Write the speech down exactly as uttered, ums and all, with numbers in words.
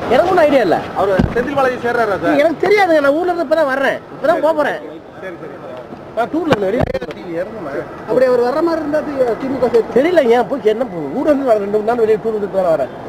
எனக்கு ஒன்றும் ஐடியா இல்லை. அவர் செந்தில் பாலாஜி சேர்றாரா சார்? எனக்கு தெரியாதுங்க. நான் ஊர்ல இருந்து இப்போ தான் வர்றேன். இப்போ தான் போக போகிறேன். சரி சரி. நான் டூர்ல இருந்து வெளியே அப்படி அவர் வர்ற மாதிரி இருந்தா திமுக தெரியல. ஏன் போய் என்ன ஊர்ல இருந்து ரெண்டு மூணு நாள் வெளியே டூர் வந்து வரேன்.